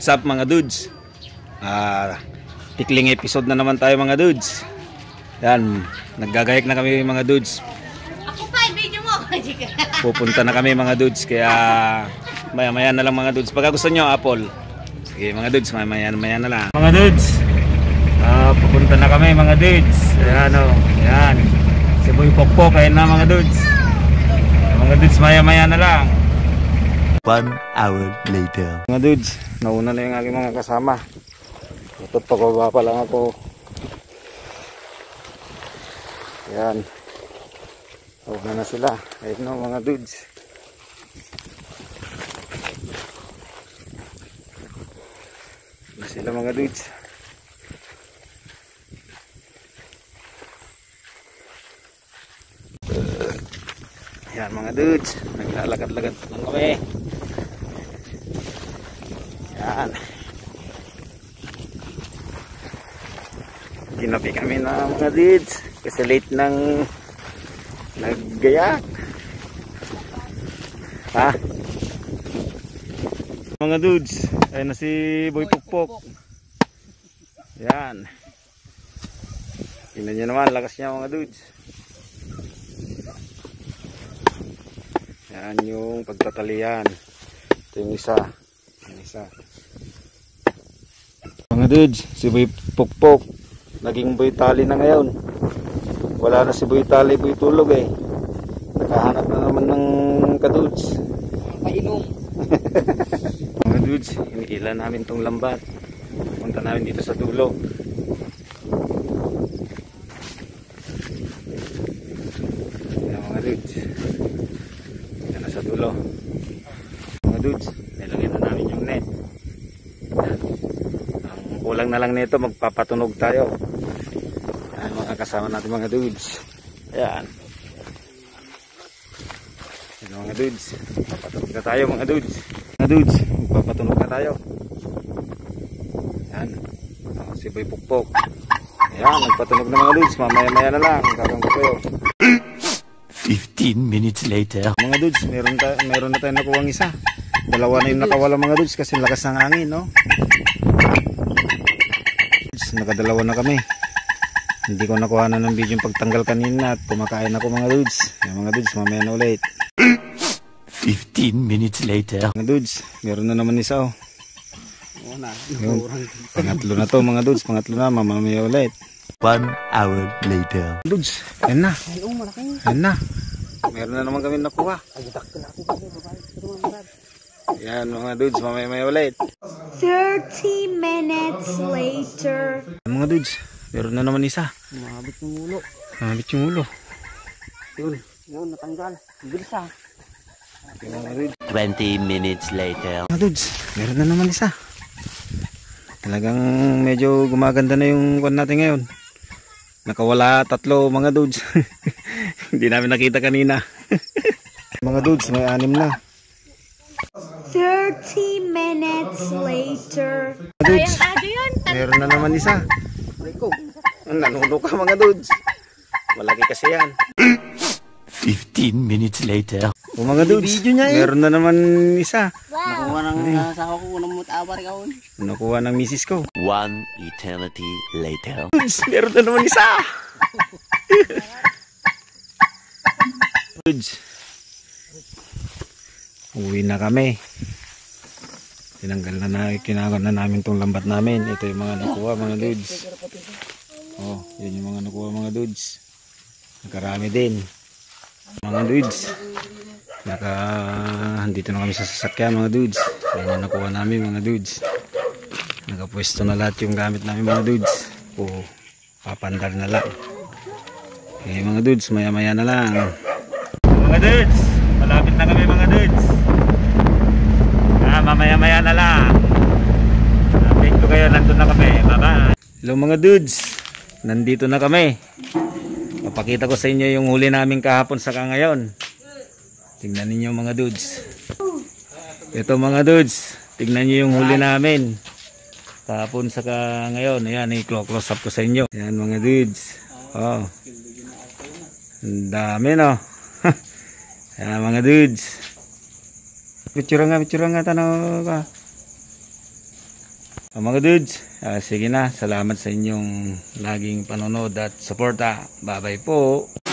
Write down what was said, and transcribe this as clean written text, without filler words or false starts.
What's up mga dudes? Tikling episode na naman tayo mga dudes. Yan, naggagayak na kami mga dudes. Ako pa, video mo. Pupunta na kami mga dudes. Kaya maya-maya na lang mga dudes. Pagka gusto nyo, Apple. Sige mga dudes, maya-maya na lang. Mga dudes, pupunta na kami mga dudes. Ayan o, yan. Si Boy Pokpok, ayan na mga dudes. Mga dudes, maya-maya na lang. 1 hour later. Mga dudes, nauna na yung aking mga kasama. Ito, pababa pa lang ako. Yan. Nauna na sila. Ayun na mga dudes. Na sila mga dudes. Yan mga dudes. Naglalakad-lakad lang kami. Yan. Ginabi kami na mga dudes kasi late nang naggayak. Ha? Mga dudes, ayun na si Boy Pukpok. Yan. Tingnan nyo naman, lakas niya mga dudes. Yan yung pagtatalian. Ito yung isa. Mga dudes, si Boy Pukpok naging Boy Tali na ngayon. Wala na si Boy Tali, Boy Tulog eh. Nakahanap na naman ng kadudes. Painom. Mga dudes, inikila namin tong lambat. Punta namin dito sa dulo. Yan mga dudes. Yan na sa dulo. Mga dudes, nilagyan na namin yung net. Ang kulang na lang nito, magpapatunog tayo. Yan mga kasama natin mga dudes. Ayan. Yan mga dudes. Magpapatunog na tayo mga dudes. Mga dudes, magpapatunog na tayo. Yan. Si Boy Pukpok. Ayan, magpatunog na mga dudes. Mamaya-maya na lang. Kakanggo kayo. 15 minutes later. Mga dudes, meron na tayong nakuwang isa. Dalawa na yung nakawala mga dudes kasi lakas ng hangin, no? Nakadalawa na kami. Hindi ko nakuha na ng video yung pagtanggal kanina at kumakain ako mga dudes. Yung mga dudes, mamaya na ulit. 15 minutes later. Mga dudes, meron na naman isa, oh. Yung, pangatlo na to mga dudes, pangatlo na, mamaya ulit. 1 hour later. Dudes, yan na. Yan na. Meron na naman kami nakuha. Yan mga dudes, mamaya ulit. 30 minutes later. Mga dudes, meron na naman isa. Mabit yung ulo. Mabit yung ulo. Yun, natanggal. Bilis ah. 20 minutes later. Mga dudes, meron na naman isa. Talagang medyo gumaganda na yung kwan natin ngayon. Nakawala tatlo mga dudes. Hindi namin nakita kanina. Mga dudes, may 6 na. 30 minutes later. Mga dudes, meron na naman isa. Nanuno ka mga dudes. Malaki kasi yan. 15 minutes later. O mga dudes, meron na naman isa. Nakuha ng asawa ko unang mutawar ka on. Nakuha ng misis ko. 1 eternity later. Dudes, meron na naman isa. Dudes, uwi na kami. Kinagal na namin tong lambat namin. Ito yung mga nakuha mga dudes. Oh, yun yung mga nakuha mga dudes. Nakarami din. Mga dudes. Dito na kami sa sasakyan mga dudes. Yan yung nakuha namin mga dudes. Nakapwesto na lahat yung gamit namin mga dudes. O papandar na lang. Okay mga dudes, maya-maya na lang. Mga dudes, malapit na kami mga dudes. Mamaya-maya na lang. Update ko kayo, nandun na kami. Bye-bye. Hello mga dudes, nandito na kami. Papakita ko sa inyo yung huli namin kahapon saka ngayon. Tingnan niyo mga dudes. Ito mga dudes, tingnan niyo yung huli namin kahapon saka ngayon. Ayan, i-close up ko sa inyo. Ayan mga dudes. Oh. Ang dami no. Ayan mga dudes. Picture nga tanaw ka. Mga dudes, sige na. Salamat sa inyong laging panonood at suporta. Bye-bye po.